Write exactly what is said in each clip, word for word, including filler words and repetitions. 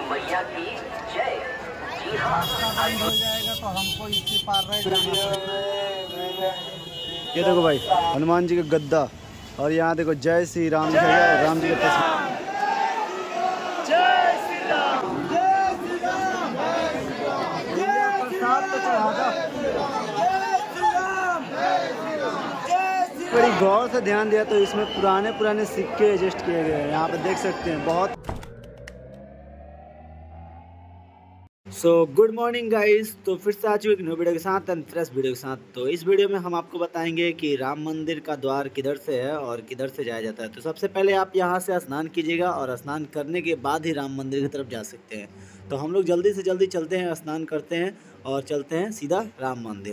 मैया की जय। जी हाँ, बंद हो जाएगा तो हमको इसी पार रह ये देखो भाई हनुमान जी का गद्दा और यहाँ देखो जय श्री राम लिखा गया और राम जी का तस्वीर। जय श्री राम, जय श्री राम, प्रसाद तो चढ़ा दो। बड़ी गौर से ध्यान दिया तो इसमें पुराने पुराने सिक्के एडजस्ट किए गए हैं, यहाँ पे देख सकते हैं बहुत। सो गुड मॉर्निंग गाइस, तो फिर से आ चुके एक न्यू वीडियो के साथ एंड फ्रेश वीडियो के साथ। तो इस वीडियो में हम आपको बताएंगे कि राम मंदिर का द्वार किधर से है और किधर से जाया जाता है। तो सबसे पहले आप यहाँ से स्नान कीजिएगा और स्नान करने के बाद ही राम मंदिर की तरफ जा सकते हैं। तो हम लोग जल्दी से जल्दी चलते हैं, स्नान करते हैं और चलते हैं सीधा राम मंदिर।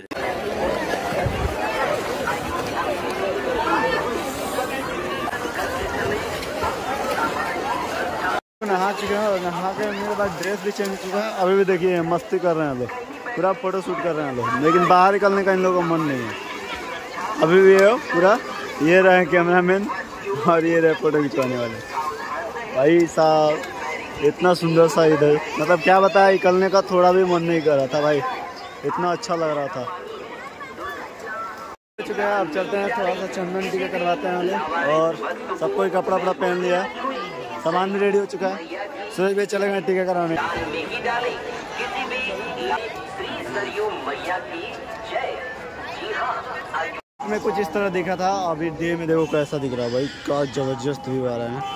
नहा चुके हैं और नहा के मेरे बाद ड्रेस भी चेंज चुका है। अभी भी देखिए मस्ती कर रहे हैं लोग, पूरा फोटो शूट कर रहे हैं लोग, लेकिन बाहर निकलने का इन लोगों का मन नहीं है। अभी भी है पूरा, ये रहे कैमरामैन और ये रहे फोटो खिंचवाने वाले। भाई साहब इतना सुंदर सा इधर, मतलब क्या बताया, निकलने का थोड़ा भी मन नहीं कर रहा था भाई, इतना अच्छा लग रहा था। चुके हैं, अब चलते हैं थोड़ा सा चंदन टीका करवाते हैं वाले, और सबको ही कपड़ा वपड़ा पहन लिया, सामान भी रेडी हो चुका है। सूरज भी चले गए टीका कराने। में कुछ इस तरह दिखा था, अभी डे में देखो कैसा दिख रहा है भाई, क्या जबरदस्त व्यू आ रहा है।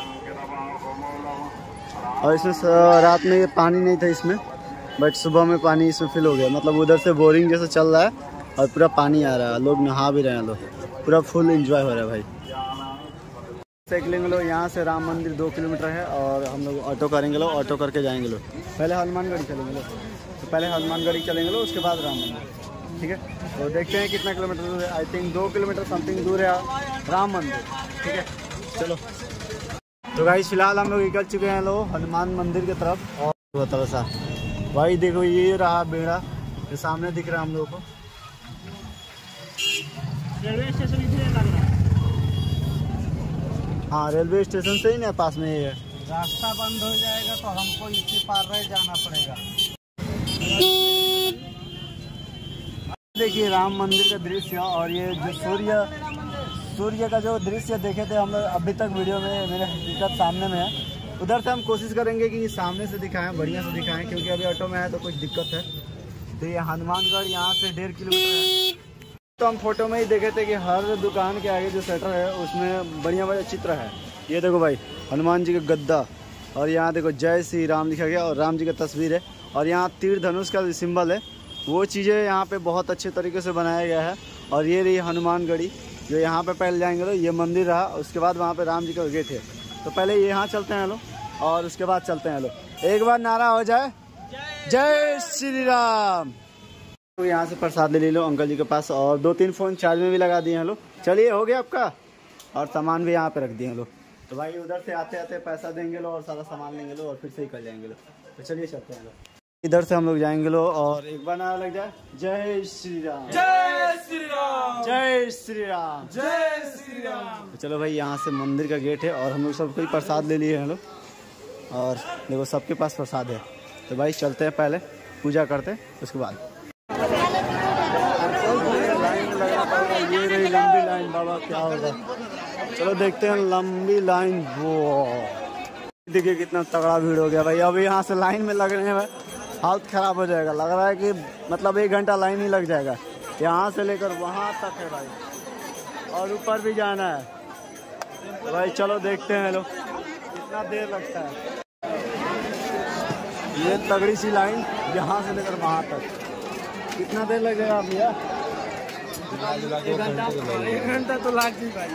और इसमें रात में ये पानी नहीं था इसमें, बट सुबह में पानी इसमें फिल हो गया, मतलब उधर से बोरिंग जैसा चल रहा है और पूरा पानी आ रहा है, लोग नहा भी रहे हैं, लोग पूरा फुल एंजॉय हो रहा है भाई। साइकिलिंग लो, यहाँ से राम मंदिर दो किलोमीटर है और हम लोग ऑटो करेंगे लो, ऑटो करके जाएंगे लो। पहले हनुमानगढ़ी चलेंगे लो, तो पहले हनुमानगढ़ी चलेंगे लो, उसके बाद राम मंदिर, ठीक है। तो देखते हैं कितना किलोमीटर दूर है, आई थिंक दो किलोमीटर समथिंग दूर है राम मंदिर, ठीक है चलो। तो गाइस फिलहाल हम लोग निकल चुके हैं लो हनुमान मंदिर की तरफ। और बताओ सा भाई, देखो ये रहा बेड़ा, ये सामने दिख रहा है हम लोग को। रेलवे स्टेशन इधर लग रहा है। हाँ रेलवे स्टेशन से ही ना पास में ही है। रास्ता बंद हो जाएगा तो हमको इसी पार रह जाना पड़ेगा। देखिए राम मंदिर का दृश्य, और ये जो सूर्य सूर्य का जो दृश्य देखे थे हम लोग अभी तक वीडियो में, मेरे हकीकत सामने में है। उधर से हम कोशिश करेंगे कि सामने से दिखाएं, बढ़िया से दिखाएं, क्योंकि अभी ऑटो में है तो कुछ दिक्कत है। तो ये हनुमानगढ़ यहाँ से डेढ़ किलोमीटर है। तो हम फोटो में ही देखे थे कि हर दुकान के आगे जो शटर है उसमें बढ़िया बढ़िया चित्र है। ये देखो भाई हनुमान जी का गद्दा, और यहाँ देखो जय श्री राम लिखा गया और राम जी का तस्वीर है, और यहाँ तीर धनुष का जो सिंबल है वो चीज़ें यहाँ पे बहुत अच्छे तरीके से बनाया गया है। और ये रही हनुमानगढ़ी, जो यहाँ पे पहले जाएंगे लो, ये मंदिर रहा, उसके बाद वहाँ पे राम जी का गेट है। तो पहले यहाँ चलते हैं लो और उसके बाद चलते हैं लो। एक बार नारा हो जाए जय श्री राम। तो यहाँ से प्रसाद ले लो अंकल जी के पास, और दो तीन फ़ोन चार्ज में भी लगा दिए हैं लो। चलिए हो गया आपका, और सामान भी यहाँ पे रख दिए हैं लो। तो भाई उधर से आते आते पैसा देंगे लो और सारा सामान लेंगे लो और फिर से ही कर जाएंगे लो। तो चलिए चलते हैं लो, इधर से हम लोग जाएंगे लो, और एक बार नारा लग जाए जय श्री राम, जय श्री राम, जय श्री राम, जय श्री राम। तो चलो भाई यहाँ से मंदिर का गेट है, और हम लोग सब कोई प्रसाद ले लिए हैं लोग, और देखो सबके पास प्रसाद है। तो भाई चलते हैं, पहले पूजा करते उसके बाद। ये रही लंबी लाइन, बाबा क्या होगा, चलो देखते हैं लंबी लाइन। वो देखिए कितना तगड़ा भीड़ हो गया भाई, अभी यहाँ से लाइन में लग रहे हैं भाई, हालत खराब हो जाएगा, लग रहा है कि मतलब एक घंटा लाइन ही लग जाएगा, यहाँ से लेकर वहाँ तक है भाई, और ऊपर भी जाना है। तो भाई चलो देखते हैं लोग कितना देर लगता है। ये तगड़ी सी लाइन यहाँ से लेकर वहाँ तक, कितना देर लगेगा भैया? एक घंटा तो लाग जी भाई,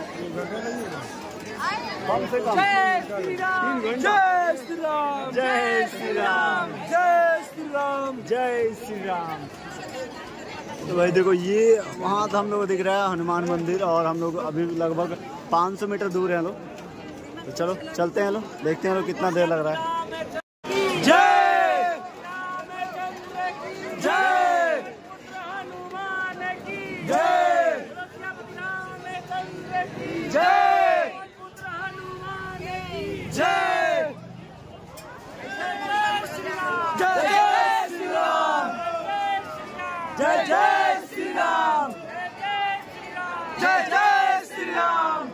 कम से कम। जय श्री राम, जय श्री राम, जय श्री राम, जय श्री राम, जय श्री राम। तो भाई देखो ये वहाँ तो हम लोग दिख रहा है हनुमान मंदिर, और हम लोग अभी लगभग पाँच सौ मीटर दूर हैं लोग। तो चलो चलते हैं लोग, देखते हैं लोग कितना देर लग रहा है। जय जय जय जय श्री राम, जय जय श्री राम, जय जय श्री राम।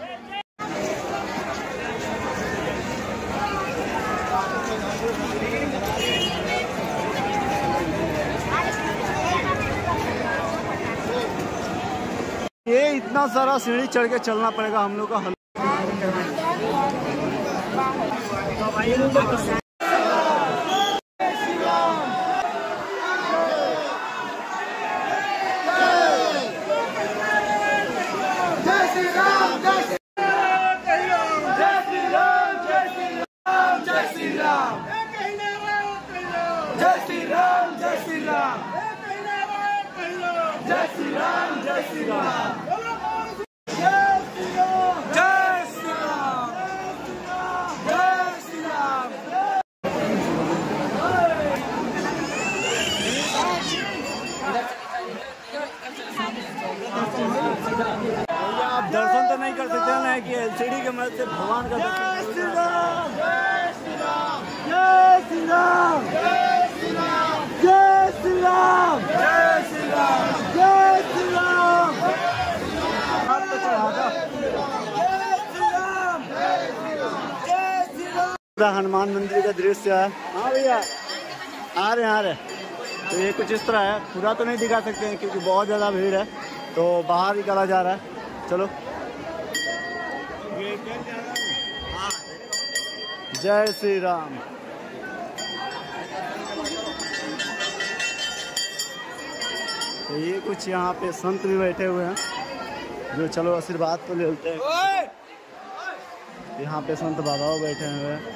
ये इतना सारा सीढ़ी चढ़ के चलना पड़ेगा हम लोग का। आप दर्शन तो नहीं कर सकते ना कि एलसीडी के मदद से भगवान का दर्शन। जय श्री राम, जय श्री राम, जय श्री राम, जय श्री राम, जय श्री राम, जय श्री राम, जय श्री राम। हाथ पे चढ़ा दो। जय श्री राम, जय श्री राम, जय श्री राम। पूरा हनुमान मंदिर का दृश्य है। हाँ भैया आ रहे आ रहे। तो ये कुछ इस तरह है, पूरा तो नहीं दिखा सकते हैं क्योंकि बहुत ज़्यादा भीड़ है, तो बाहर निकाला जा रहा है। चलो जय श्री राम। तो ये कुछ यहाँ पे संत भी बैठे हुए हैं जो चलो आशीर्वाद तो लेते हैं। यहाँ पे संत बाबा बैठे हुए हैं।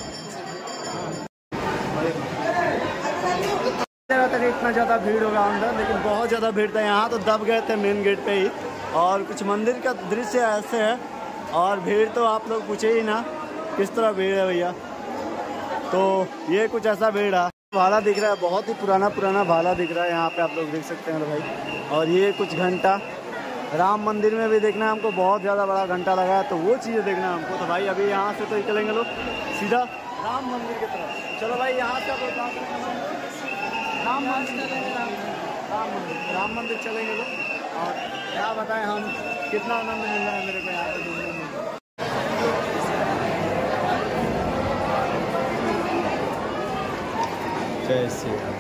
तक इतना ज़्यादा भीड़ होगा अंदर, लेकिन बहुत ज़्यादा भीड़ था। यहाँ तो दब गए थे मेन गेट पे ही। और कुछ मंदिर का दृश्य ऐसे है, और भीड़ तो आप लोग पूछे ही ना किस तरह भीड़ है भैया। तो ये कुछ ऐसा भीड़ है। भाला दिख रहा है, बहुत ही पुराना पुराना भाला दिख रहा है यहाँ पे, आप लोग देख सकते हैं भाई। और ये कुछ घंटा राम मंदिर में भी देखना है हमको, बहुत ज़्यादा बड़ा घंटा लगा है, तो वो चीज़ें देखना है हमको। तो भाई अभी यहाँ से तो निकलेंगे लोग सीधा राम मंदिर की तरफ। चलो भाई यहाँ से राम मंदिर राम मंदिर राम मंदिर चलेंगे लोग। और क्या बताएं हम, कितना आनंद मिल रहा है मेरे को यहाँ पे घूमने में। जय श्री राम।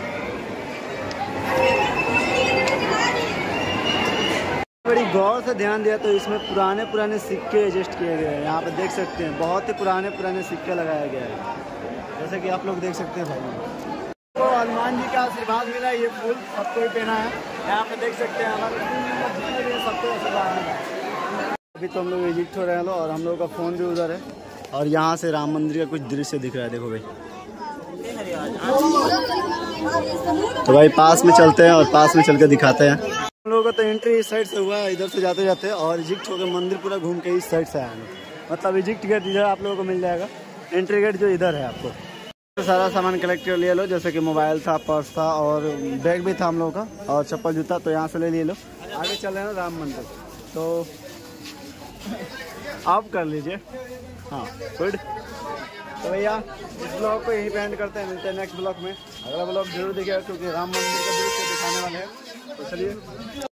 बड़ी गौर से ध्यान दिया तो इसमें पुराने पुराने सिक्के एडजस्ट किए गए हैं। यहाँ पे देख सकते हैं बहुत ही पुराने पुराने सिक्के लगाया गया है, जैसे कि आप लोग देख सकते हैं भाई। तो हनुमान जी का आशीर्वाद मिला, ये फूल सबको ही पहना है। यहाँ पे देख सकते हैं हमारे सबको आशीर्वाद मिला। अभी तो हम लोग इजिप्ट हो रहे हैं और हम लोग का फ़ोन भी उधर है। और यहाँ से राम मंदिर का कुछ दृश्य दिख रहा है, देखो भाई। तो भाई पास में चलते हैं और पास में चल के दिखाते हैं। हम लोगों का तो एंट्री इस साइड से हुआ है, इधर से जाते जाते, और इजिप्ट होकर मंदिर पूरा घूम के इस साइड से आए हैं। मतलब इजिप्ट गेट इधर आप लोगों को मिल जाएगा, एंट्री गेट जो इधर है आपको। तो सारा सामान कलेक्ट कर लिया लो, जैसे कि मोबाइल था, पर्स था और बैग भी था हम लोगों का, और चप्पल जूता तो यहाँ से ले लिए लो। आगे चल रहे हैं राम मंदिर, तो आप कर लीजिए। हाँ गुड। तो भैया इस ब्लॉग को यहीं पे एंड करते हैं, मिलते हैं नेक्स्ट ब्लॉग में। अगला ब्लॉग जरूर देखिएगा क्योंकि राम मंदिर का दृश्य दिखाने वाले हैं। तो चलिए।